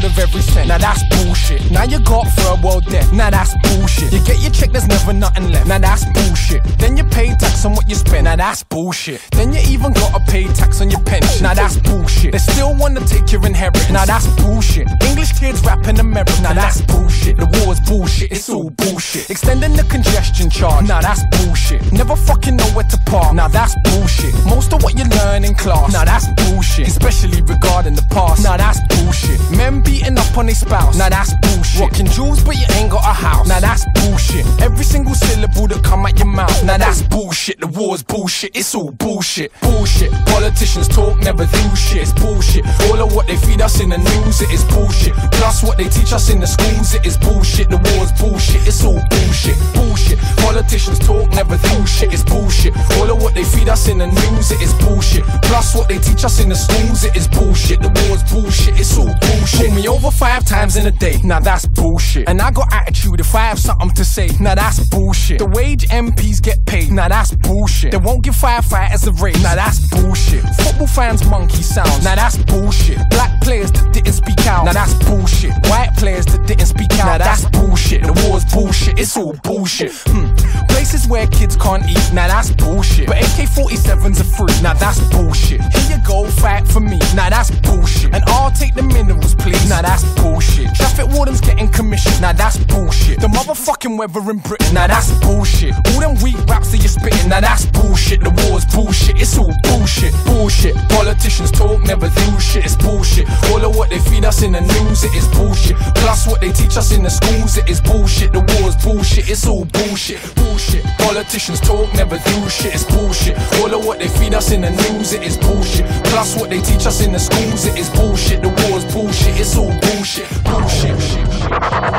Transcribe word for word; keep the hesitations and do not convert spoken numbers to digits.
proud of every cent. Now that's bullshit. Now you got third world debt. Now that's bullshit. You get your check, there's never nothing left. Now that's bullshit. Then you pay tax on what you spend. Now that's bullshit. Then you even gotta pay tax on your pension. Now that's bullshit. They still wanna take your inheritance. Now that's bullshit. English kids rapping American. Now that's bullshit. The war's bullshit. It's all bullshit. Extending the congestion charge. Now that's bullshit. Never fucking know where to park. Now that's bullshit. Most of what you learn in class. Now that's bullshit. Especially regarding the past. Now that's bullshit. Men beating up on their spouse. Now that's bullshit. Rocking jewels but you ain't got a house. Now that's bullshit. Every single syllable that come out your mouth. Now that's bullshit. The war's bullshit. It's all bullshit. Bullshit. Politicians talk, never do shit. It's bullshit. All of what they feed us in the news, it is bullshit. Plus what they teach us in the schools, it is bullshit. The war's bullshit. It's all bullshit. Bullshit. Politicians talk, never do shit. It's bullshit. All of what they feed us in the news, it is bullshit. Plus what they teach us in the schools, it is bullshit. The war's bullshit. It's all bullshit. Pull me over five times in a day. Now that's bullshit. And I got attitude if I have something to say. Now that's bullshit. The wage M Ps get paid. Now that's bullshit. They won't give firefighters a raise. Now that's bullshit. Football fans monkey sounds. Now that's bullshit. Black players that didn't speak out. Now that's bullshit. White players that didn't speak out. Now that's bullshit. The war's bullshit. It's all bullshit. Hmm. Places where kids can't eat. Now that's bullshit. But A K forty-sevens are free. Now that's bullshit. Here you go, fight for me. Now that's bullshit. And I'll take the minerals, please. Now that's bullshit. Traffic wardens getting commission. Now that's bullshit. The motherfucking weather in Britain. Now that's bullshit. All them weak raps that you're spitting. Now that's bullshit. The war's bullshit. It's all bullshit. Bullshit. Politicians talk, never do shit. It's bullshit. All of what they feed us in the news, it is bullshit. Plus what they teach us in the schools, it is bullshit. The war's bullshit. It's all bullshit. Bullshit. Politicians talk, never do shit. It's bullshit. All of what they feed us in the news, it is bullshit. Plus what they teach us in the schools, it is bullshit. The war's bullshit. It's all bullshit. Bullshit.